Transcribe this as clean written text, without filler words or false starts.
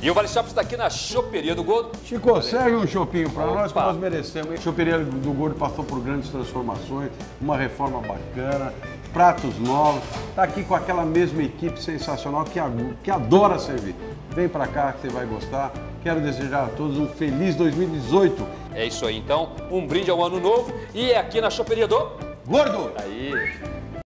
E o Vale Shopping está aqui na Choperia do Gordo. Chico, serve um chopinho para nós que Opa. nós merecemos. A Choperia do Gordo passou por grandes transformações, uma reforma bacana, pratos novos. Está aqui com aquela mesma equipe sensacional que adora servir. Vem para cá que você vai gostar. Quero desejar a todos um feliz 2018. É isso aí, então. Um brinde ao ano novo e é aqui na Choperia do Gordo! Aí.